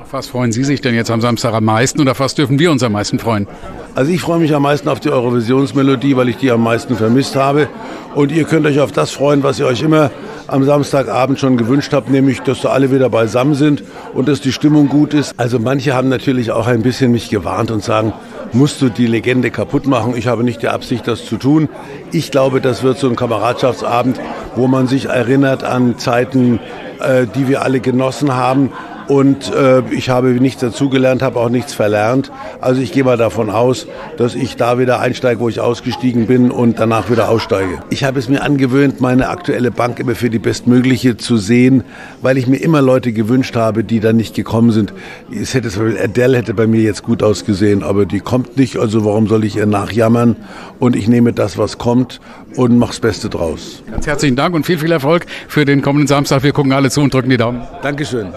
Auf was freuen Sie sich denn jetzt am Samstag am meisten oder auf was dürfen wir uns am meisten freuen? Also ich freue mich am meisten auf die Eurovisionsmelodie, weil ich die am meisten vermisst habe. Und ihr könnt euch auf das freuen, was ihr euch immer am Samstagabend schon gewünscht habt, nämlich, dass da alle wieder beisammen sind und dass die Stimmung gut ist. Also manche haben natürlich auch ein bisschen mich gewarnt und sagen, musst du die Legende kaputt machen? Ich habe nicht die Absicht, das zu tun. Ich glaube, das wird so ein Kameradschaftsabend, wo man sich erinnert an Zeiten, die wir alle genossen haben. Und ich habe nichts dazugelernt, habe auch nichts verlernt. Also ich gehe mal davon aus, dass ich da wieder einsteige, wo ich ausgestiegen bin und danach wieder aussteige. Ich habe es mir angewöhnt, meine aktuelle Bank immer für die bestmögliche zu sehen, weil ich mir immer Leute gewünscht habe, die dann nicht gekommen sind. Adele hätte bei mir jetzt gut ausgesehen, aber die kommt nicht, also warum soll ich ihr nachjammern? Und ich nehme das, was kommt und mache das Beste draus. Ganz herzlichen Dank und viel Erfolg für den kommenden Samstag. Wir gucken alle zu und drücken die Daumen. Dankeschön.